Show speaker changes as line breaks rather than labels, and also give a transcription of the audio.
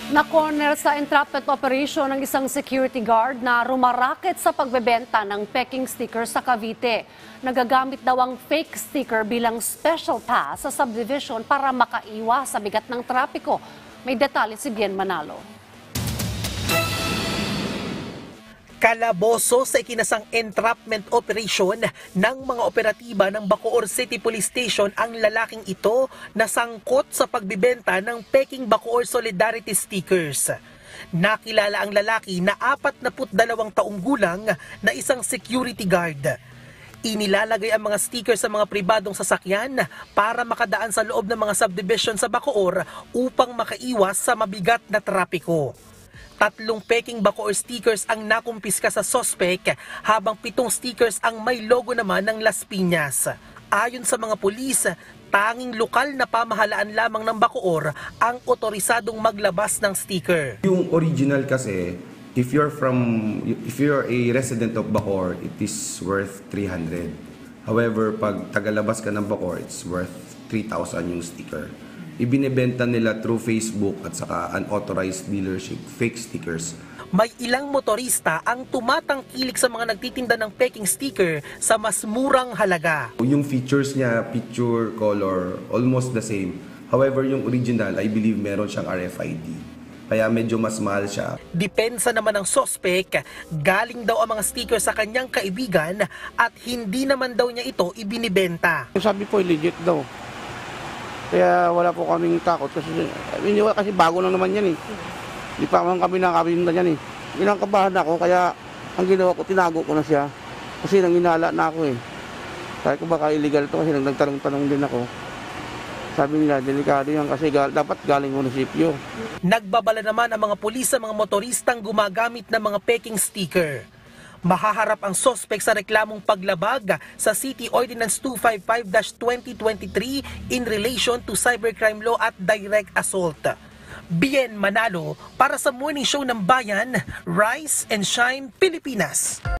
Na-corner sa entrapment operation ng isang security guard na rumaraket sa pagbebenta ng peking sticker sa Cavite. Nagagamit daw ang fake sticker bilang special pass sa subdivision para makaiwas sa bigat ng trapiko. May detalye si Bien Manalo.
Kalaboso sa ikinasang entrapment operation ng mga operatiba ng Bacoor City Police Station ang lalaking ito na sangkot sa pagbibenta ng peking Bacoor Solidarity stickers. Nakilala ang lalaki na 42 taong gulang na isang security guard. Inilalagay ang mga stickers sa mga pribadong sasakyan para makadaan sa loob ng mga subdivision sa Bacoor upang makaiwas sa mabigat na trapiko. 3 peking Bacoor stickers ang nakumpiska sa sospek habang 7 stickers ang may logo naman ng Las Piñas. Ayon sa mga pulis, tanging lokal na pamahalaan lamang ng Bacoor ang otorisadong maglabas ng sticker.
Yung original kasi, if you're a resident of Bacoor, it is worth 300. However, pag tagalabas ka ng Bacoor, it's worth 3,000 yung sticker. Ibinebenta nila through Facebook at saka unauthorized dealership, fake stickers.
May ilang motorista ang tumatangkilik sa mga nagtitinda ng peking sticker sa mas murang halaga.
Yung features niya, picture, color, almost the same. However, yung original, I believe meron siyang RFID. Kaya medyo mas mahal siya.
Depensa naman ng sospek, galing daw ang mga sticker sa kanyang kaibigan at hindi naman daw niya ito ibinibenta.
Sabi po, legit daw. Kaya wala po kaming takot kasi bago lang naman yan eh. Di pa naman kami nakabinda yan eh. Inangkabahan ako kaya ang ginawa ko, tinago ko na siya. Kasi nanginala na ako eh. Sabi ko baka illegal to kasi nagtanong-tanong din ako. Sabi nila, delikado yan kasi dapat galing munisipyo.
Nagbabala naman ang mga pulis sa mga motoristang gumagamit ng mga peking sticker. Mahaharap ang sospek sa reklamong paglabag sa City Ordinance 255-2023 in relation to cybercrime law at direct assault. Bien Manalo para sa Morning Show ng Bayan, Rise and Shine Pilipinas.